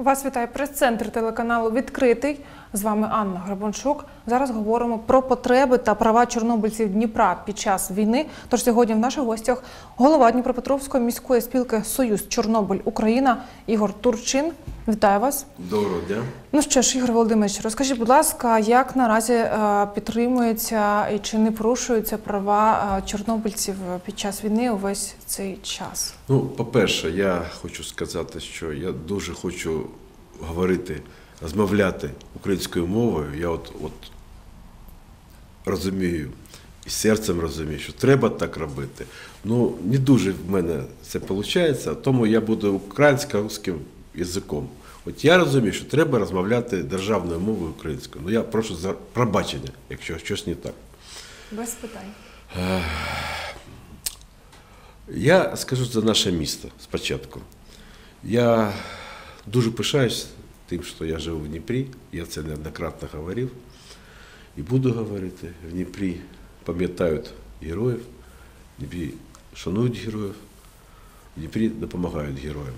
Вас вітає прес-центр телеканалу «Відкритий». З вами Анна Грабунчук. Зараз говоримо про потреби та права чорнобильців Дніпра під час війни. Тож сьогодні в наших гостях голова Дніпропетровської міської спілки «Союз Чорнобиль Україна» Ігор Турчин. Вітаю вас. Доброго дня. Ну що ж, Ігор Володимирович, розкажіть, будь ласка, як наразі підтримуються і чи не порушуються права чорнобильців під час війни увесь цей час? Ну, по-перше, я хочу сказати, що я дуже хочу говорити, розмовляти українською мовою. Я от розумію, і серцем розумію, що треба так робити. Ну, не дуже в мене це виходить, тому я буду українсько-русським язиком. От я розумію, що треба розмовляти державною мовою українською. Ну, я прошу за пробачення, якщо щось не так. Без питань. Я скажу за наше місто спочатку. Я дуже пишаюсь тим, що я живу в Дніпрі, я це неоднократно говорив і буду говорити. В Дніпрі пам'ятають героїв, в Дніпрі шанують героїв, в Дніпрі допомагають героям.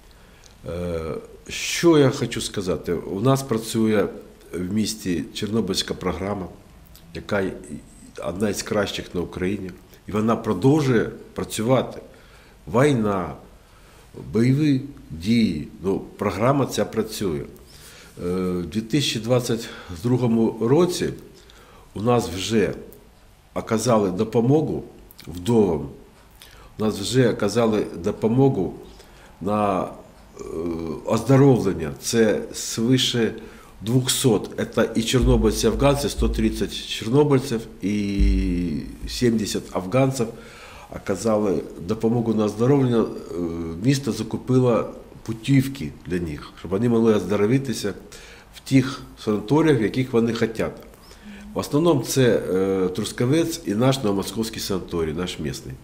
Що я хочу сказати? У нас працює в місті Чорнобильська програма, яка одна із кращих на Україні. І вона продовжує працювати. Війна, бойові дії, ну, програма ця працює. У 2022 році у нас вже оказали допомогу вдовам, у нас вже оказали допомогу на оздоровлення. Це свише 200, це і чорнобильці, афганці, 130 чорнобильців і 70 афганців оказали допомогу на оздоровлення. Місто закупило путівки для них, щоб вони могли оздоровитися в тих санаторіях, в яких вони хочуть. В основному це Трускавець і наш Новомосковський санаторій, наш місний.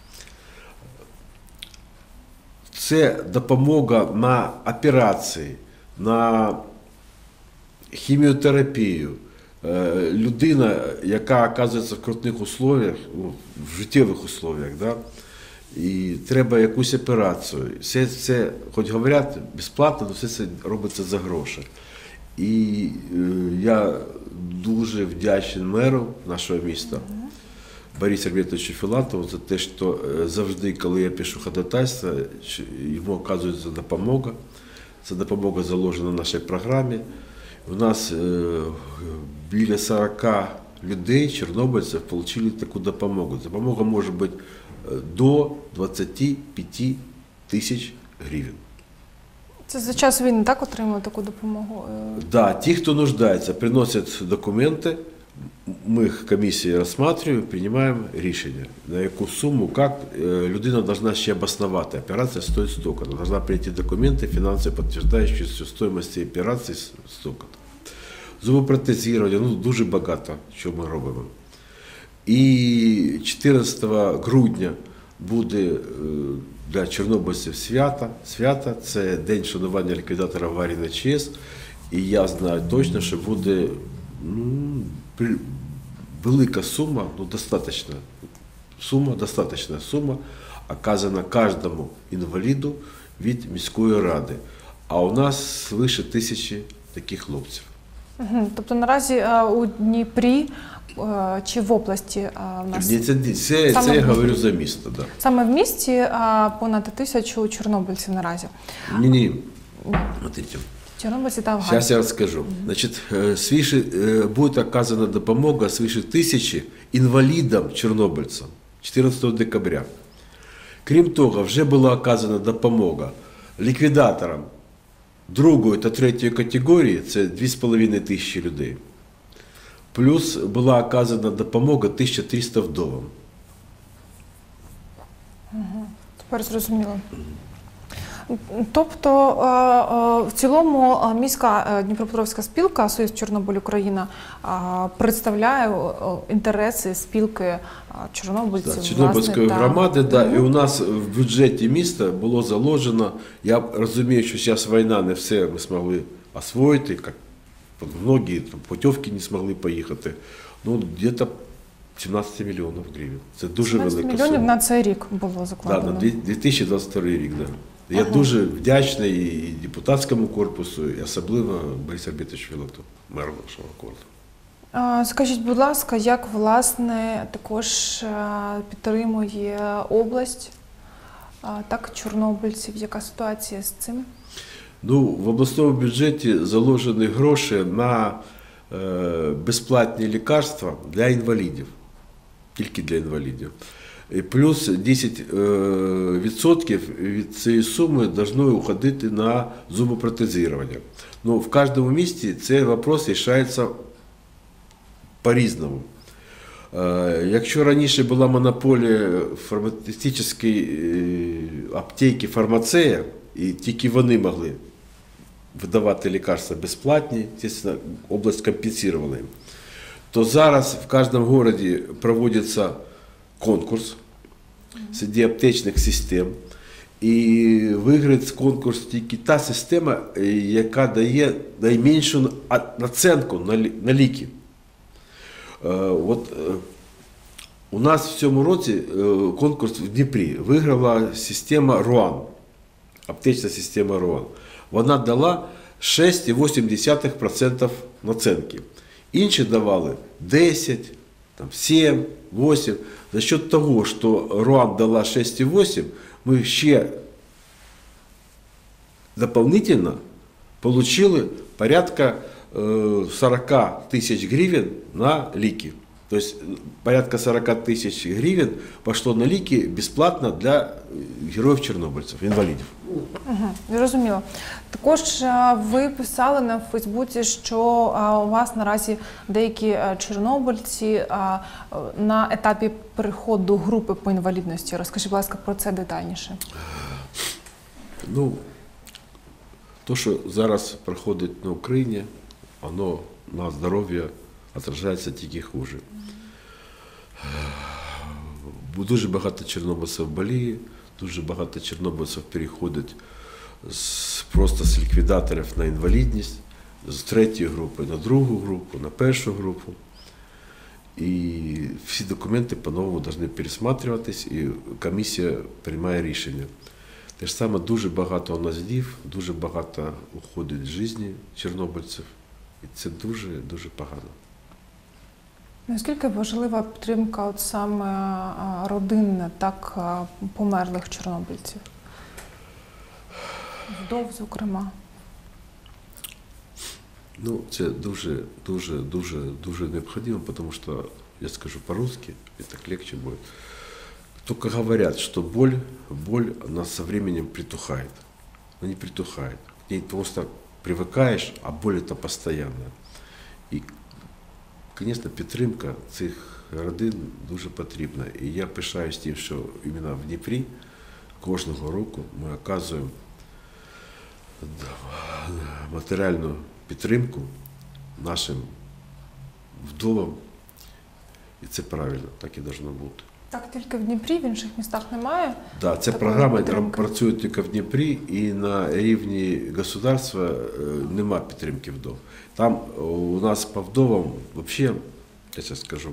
Це допомога на операції, на хіміотерапію. Людина, яка оказується в скрутних условиях, в життєвих условиях, да, і треба якусь операцію. Все це, хоч говорять, безплатно, але все це робиться за гроші. І я дуже вдячний меру нашого міста, Борису Альбертовичу Філатову, за те, що завжди, коли я пишу ходатайство, йому оказується допомога. Ця допомога заложена в нашій програмі. У нас біля 40 людей, чорнобильців, отримали таку допомогу. Допомога може бути до 25 тисяч гривень. Це за час війни так отримали таку допомогу? Да, ті, хто нуждається, приносять документи, ми їх комісії розглядаємо, приймаємо рішення, на яку суму, як людина повинна ще обосновати. Операція стоїть стільки. Вона повинна прийти документи, фінансово підтверджуючи стоїмость цієї операції стільки. Зубопротезування, ну, дуже багато, що ми робимо. І 14 грудня буде для чорнобильців свято, це День шанування ліквідатора аварії на ЧАЕС. І я знаю точно, що буде велика сума, ну, достаточна сума, оказана кожному інваліду від міської ради. А у нас свише 1000 таких хлопців. Тобто наразі у Дніпрі чи в області у нас? Це я говорю за місто, так. Да. Саме в місті понад 1000 чорнобильців наразі? Ні. Смотрите. Чорнобильці та афганці. Сейчас я расскажу. Значит, будет оказана допомога свыше 1000 інвалідам-чорнобильцям 14 декабря. Крім того, вже була оказана допомога ліквідаторам другої та третьої категорії, це 2500 людей. Плюс була оказана допомога 1300 вдовам. Тепер зрозуміло. Тобто, в цілому міська Дніпропетровська спілка «Союз Чорнобиль Україна» представляє інтереси спілки чорнобильців. Да, Чорнобильської громади, да, і у нас в бюджеті міста було заложено, я розумію, що зараз війна, не все ми змогли освоїти, як многі путівки не змогли поїхати, ну, десь 17 мільйонів гривень. Це дуже велика сума. 17 мільйонів на цей рік було закладено. Так, на 2022 рік, так. Да. Я дуже вдячний і депутатському корпусу, і особливо Борису Альбертовичу Філату, меру нашого города. Скажіть, будь ласка, як, власне, також підтримує область, так, чорнобильців? Яка ситуація з цим? Ну, в обласному бюджеті заложені гроші на безплатні лікарства для інвалідів, тільки для інвалідів. І плюс 10% від цієї суми повинно уходити на зубопротезування. Ну, в кожному місті цей вопрос вирішується по-різному. Якщо раніше була монополія фармацевтичної аптеки «Фармацея», і тільки вони могли видавати лікарства безплатні, звісно, область компенсувала їм, то зараз в кожному місті проводиться конкурс серед аптечних систем, і виграє конкурс тільки та система, яка дає найменшу націнку на ліки. От у нас в цьому році конкурс в Дніпрі виграла система РУАН, аптечна система РУАН. Вона дала 6,8% націнки. Інші давали 10, 7, 8. За счет того, що РУАН дала 6,8, ми ще дополнительно получили порядка 40 тысяч гривен на лики. То есть порядка 40 тысяч гривен пошло на лики бесплатно для героїв-чорнобильців, інвалідів. Зрозуміло. Також ви писали на Фейсбуці, що у вас наразі деякі чорнобильці на етапі переходу групи по інвалідності. Розкажіть, будь ласка, про це детальніше. Ну, то, що зараз проходить на Україні, воно на здоров'я відражається тільки хуже. Дуже багато чорнобильців боліє, дуже багато чорнобильців переходять просто з ліквідаторів на інвалідність, з третьої групи на другу групу, на першу групу. І всі документи по-новому повинні пересматриватись, і комісія приймає рішення. Те ж саме дуже багато наслідів, дуже багато уходить з життя чорнобильців. І це дуже погано. Наскільки важлива підтримка от саме родинна, так, померлих чорнобильців? Вдов, зокрема. Ну, це дуже необхідно, тому що, я скажу по-русски, і так легче буде. Только говорят, что боль, она со временем притухает. Она не притухает. К ней просто привыкаешь, а боль это постоянная. І, звісно, підтримка цих родин дуже потрібна. І я пишаюсь тим, що іменно в Дніпрі кожного року ми оказуємо матеріальну підтримку нашим вдовам. І це правильно, так і должно бути. Так, тільки в Дніпрі, в інших містах немає? Да, ця програма працює тільки в Дніпрі, і на рівні государства нема підтримки вдов. Там у нас по вдовам, взагалі, я зараз скажу,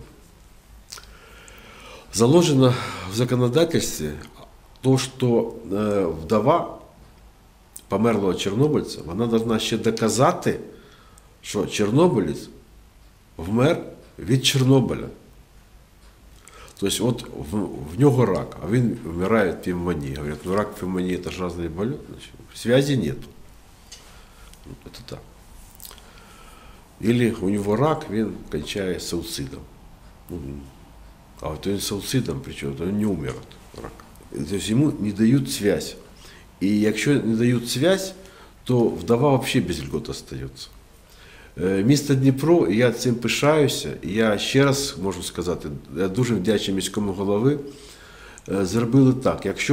заложено в законодательстве то, що вдова померлого чорнобильця, вона повинна ще доказати, що чорнобилець вмер від Чорнобиля. Тобто от в нього рак, а він вмирає від пневмонії. Говорять, ну рак, пневмонія – це ж різні болезні, связи нету. Це так. Или у нього рак, він кончає суїцидом. А от він суїцидом, причому, то він не умер від рака. Тобто йому не дають связь. І якщо не дають связь, то вдова взагалі без льгот остається. Місто Дніпро, і я цим пишаюся, і я ще раз можу сказати, я дуже вдячний міському голові, зробили так, якщо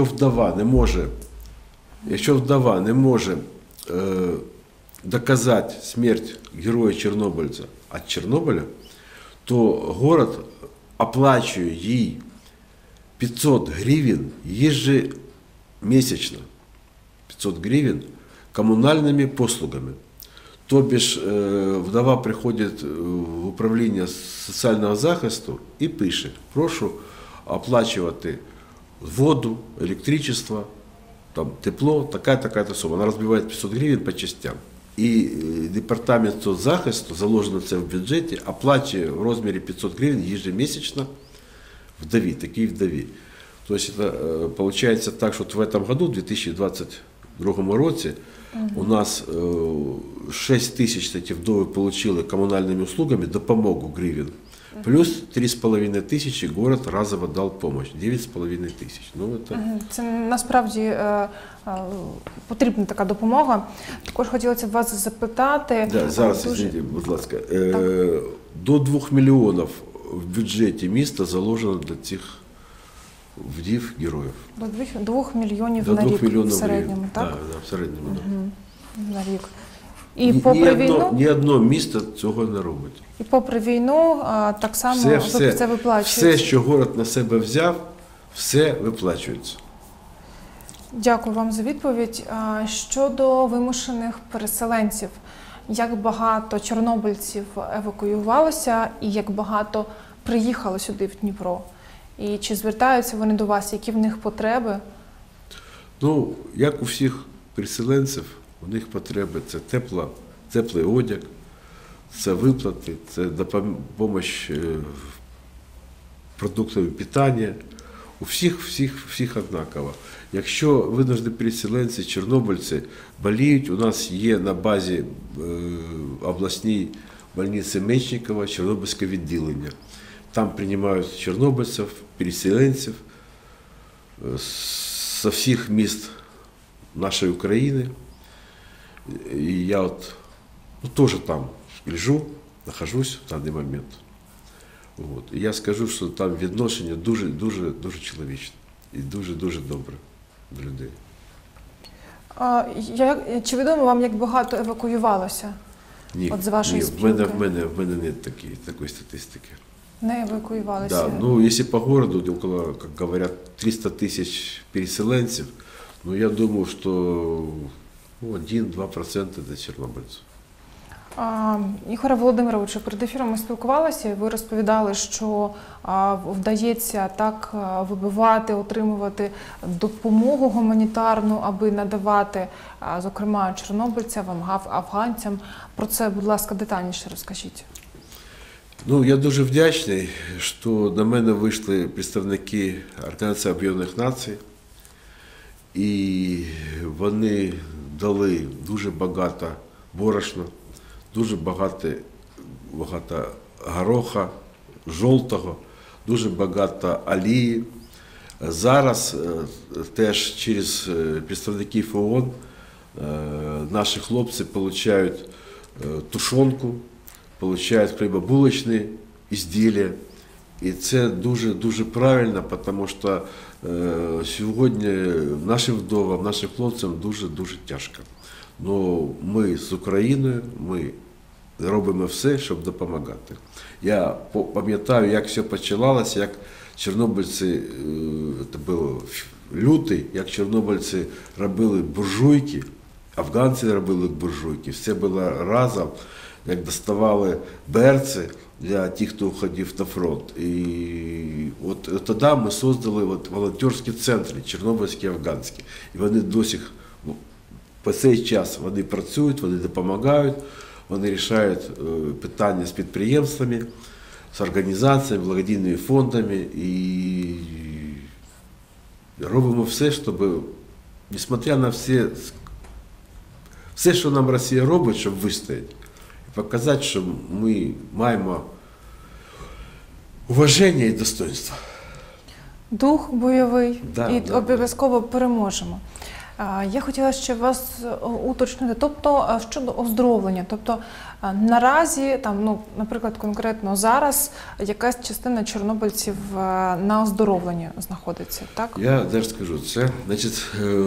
вдова не може доказати смерть героя-чорнобильця від Чорнобиля, то город оплачує їй 500 гривень ежемесячно, 500 гривень комунальними послугами. То бишь вдова приходить в управління соціального захисту і пише: прошу оплачувати воду, електричество, там тепло, такая-то сумма. Она разбивает 500 гривен по частям. І департамент соцзахисту, заложено це в бюджеті, оплачує в розмірі 500 гривень ежемесячно вдові, такій вдові. Тобто, це, виходить так, що в этом году, в 2022 році, у нас 6 тисяч, кстати, вдови получили коммунальными услугами допомогу гривен. Плюс 3,5 тисячі город разово дав помощь. 9,5 тисяч. Ну, це насправді потрібна така допомога. Також хотілося б вас запитати. Да, зараз, извините, будь ласка. До 2 мільйонів в бюджеті міста заложено для цих вдів героїв. До 2 мільйонів до на 2 рік мільйонів в середньому, так? Так, да, в середньому, На рік. І попри війну, ні одно місто цього не робить. І попри війну так само це виплачується. Все, що город на себе взяв, все виплачується. Дякую вам за відповідь. Щодо вимушених переселенців, як багато чорнобильців евакуювалося і як багато приїхало сюди, в Дніпро? І чи звертаються вони до вас, які в них потреби? Ну, як у всіх переселенців, у них потреби – це теплий одяг, це виплати, це допомога продуктами питання. У всіх однаково. Якщо винуждені переселенці, чорнобильці боліють, у нас є на базі обласній больниці Мечникова Чорнобильське відділення. Там приймають чорнобильців, переселенців з всіх міст нашої України. І я теж там лежу, нахожусь в даний момент. І я скажу, що там відношення дуже чоловічне і дуже добре до людей. Чи відомо вам, як багато евакуювалося? Ні, з вашої спілки? в мене немає такої статистики. Не евакуювалися? Да, ну, если по городу, около, как говорят, 300 тысяч переселенцев, ну, я думаю, что 1-2% это чорнобильців. Ігоре Володимировичу, перед ефіром ми спілкувалися, і ви розповідали, що вдається так вибивати, отримувати допомогу гуманітарну, аби надавати, зокрема, чорнобильцям, афганцям. Про це, будь ласка, детальніше розкажіть. Ну, я дуже вдячний, що до мене вийшли представники Організації Об'єднаних Націй, і вони дали дуже багато борошна, дуже багато гороха, жовтого, дуже багато олії. Зараз теж через представників ООН наші хлопці отримують тушонку, отримують хлібобулочні изделия. І це дуже правильно, тому що сьогодні нашим вдовам, нашим хлопцям дуже тяжко. Но ми з Україною, ми робимо все, щоб допомагати. Я пам'ятаю, як все починалося, як чорнобильці, це було лютий, як чорнобильці робили буржуйки, афганці робили буржуйки, все було разом, як доставали берці для тих, хто уходив на фронт. І от тоді ми створили волонтерські центри, чорнобильські, афганські. І вони до сих по цей час вони працюють, вони допомагають, вони вирішують питання з підприємствами, з організаціями, благодійними фондами. І робимо все, щоб, несмотря на все, що нам Росія робить, щоб вистояти, показати, що ми маємо уваження і достоинство. Дух бойовий, і обов'язково да. переможемо. Я хотіла ще вас уточнити, тобто щодо оздоровлення, тобто наразі, наприклад, конкретно зараз, якась частина чорнобильців на оздоровленні знаходиться, так? Я навіть скажу це. Значить,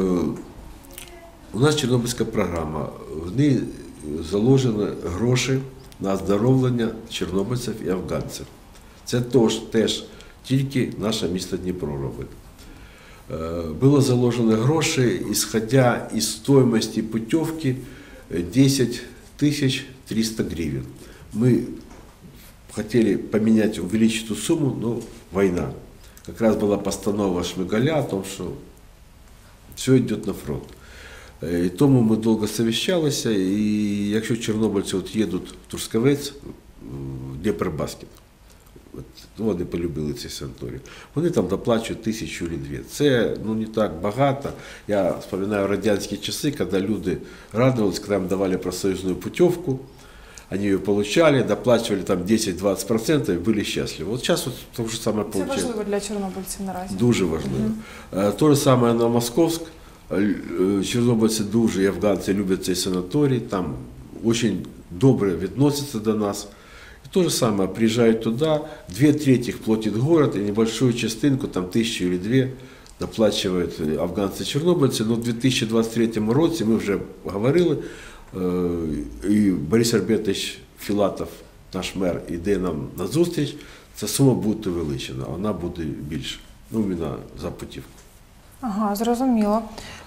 у нас чорнобильська програма, в ній заложені гроші на оздоровлення чорнобильців і афганців. Це теж тільки наше місто Дніпро робить. Было заложено гроши, исходя из стоимости путевки 10 300 гривен. Мы хотели поменять, увеличить эту сумму, но война. Как раз была постанова Шмигаля о том, что все йде на фронт. І тому ми довго совіщалися, і якщо чорнобильці от їдуть в Трускавець, в Дніпробаскет, вони полюбили цей санаторій, вони там доплачують 1000 чи 2. Це не так багато. Я вспоминаю радянські часи, коли люди радувалися, коли їм давали профсоюзну путівку, они ее получали, доплачивали там 10-20% и были счастливы. Вот сейчас вот то же самое Це получается. важливо для чорнобильців наразі. Дуже важливо. То же самое на Московск. Чорнобильці дуже і афганці люблять цей санаторій, там дуже добре відносяться до нас. И то же самое, приезжают туда, 2/3 их платит город, и небольшую частинку, там 1000 или 2, доплачивают афганцы-чорнобильці. Но в 2023 році, ми вже говорили, і Борис Альбертович Філатов, наш мер, йде нам на зустріч, ця сума буде увеличена, вона буде більша, іменно за путівку. Ага, зрозуміло.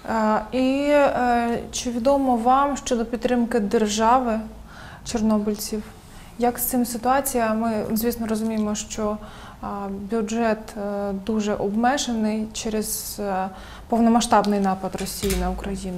Чи відомо вам щодо підтримки держави чорнобильців? Як з цим ситуація? Ми, звісно, розуміємо, що бюджет дуже обмежений через повномасштабний напад Росії на Україну.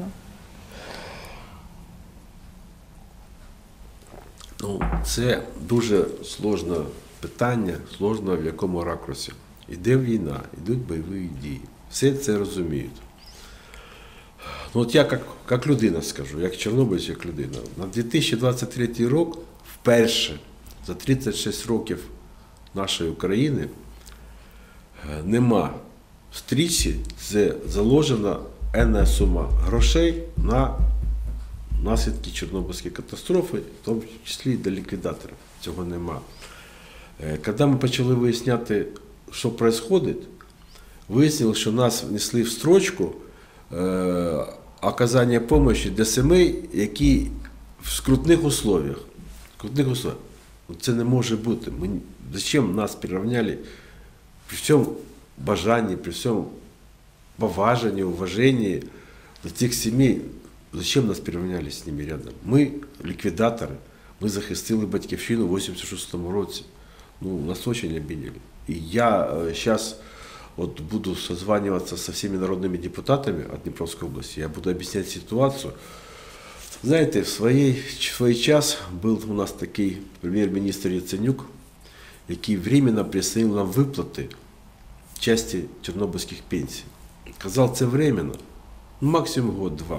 Це дуже складне питання, складне в якому ракурсі. Іде війна, йдуть бойові дії. Все це розуміють. От я як людина скажу, як чорнобилець, як людина. На 2023 рік вперше за 36 років нашої України нема в стрічці, де заложена енна сума грошей на наслідки Чорнобильської катастрофи, в тому числі і для ліквідаторів. Цього нема. Коли ми почали виясняти, що відбувається, вияснили, що нас внесли в строчку оказання допомоги для сімей, які в скрутних условиях. Це не може бути. Зачем нас прирівняли при всьому бажанні, при всьому поважанні, уваженні до цих сімей? Зачем нас прирівняли з ними рядом? Ми ліквідатори, ми захистили батьківщину в 86-му році. Нас дуже обидели. І я зараз буду созваниваться со всеми народными депутатами от Дніпровської області, я буду объяснять ситуацію. Знаєте, в свій час був у нас такий прем'єр-міністр Яценюк, який временно присоединив нам виплати часті чорнобильських пенсій. Казав, це временно, максимум год-два.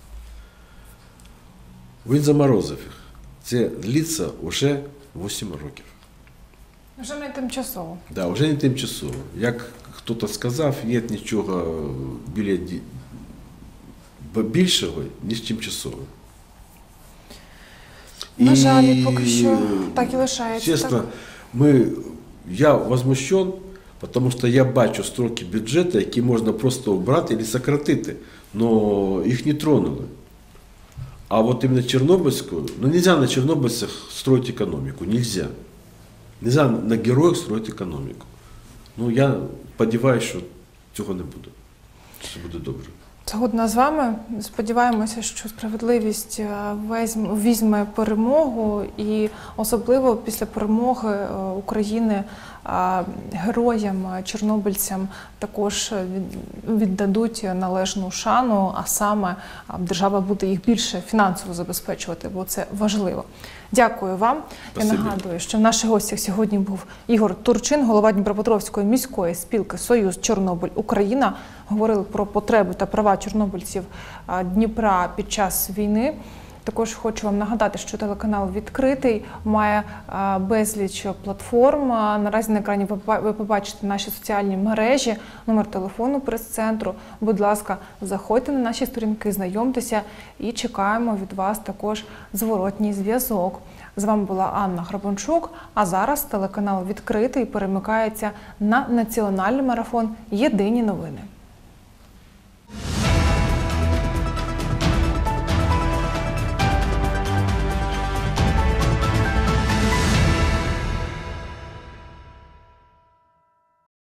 Він заморозив їх. Це длиться вже 8 років. Вже не тимчасово. Так, да, вже не тимчасово. Як хтось сказав, є нічого більшого, ніж тимчасово. На жаль, поки що так і лишається. Чесно, я возмущен, тому що я бачу строки бюджету, які можна просто убрати або сократити, але їх не тронули. А вот именно Чернобыльскую, нельзя на чернобыльцах строить экономику, нельзя. Нельзя на героях строить экономику. Я сподіваюся, що цього не буде. Все буде добре. Згодна з вами. Сподіваємося, що справедливість візьме перемогу і особливо після перемоги України героям, чорнобильцям також віддадуть належну шану, а саме держава буде їх більше фінансово забезпечувати, бо це важливо. Дякую вам. Спасибо. Я нагадую, що в наших гостях сьогодні був Ігор Турчин, голова Дніпропетровської міської спілки «Союз Чорнобиль Україна». Говорили про потреби та права чорнобильців Дніпра під час війни. Також хочу вам нагадати, що телеканал «Відкритий» має безліч платформ. Наразі на екрані ви побачите наші соціальні мережі, номер телефону прес-центру. Будь ласка, заходьте на наші сторінки, знайомтеся і чекаємо від вас також зворотній зв'язок. З вами була Анна Грабунчук, а зараз телеканал «Відкритий» перемикається на національний марафон «Єдині новини».